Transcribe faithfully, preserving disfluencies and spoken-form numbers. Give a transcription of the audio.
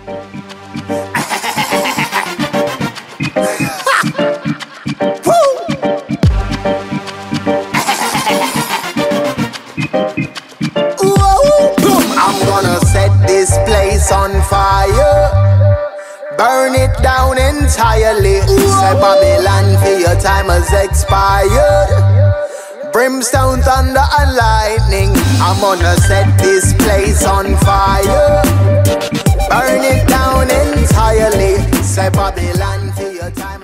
I'm gonna set this place on fire, burn it down entirely. Say Babylon, for your time has expired. Brimstone, thunder and lightning. I'm gonna set this place on fire, burn it down entirely. Say Babylon, for your time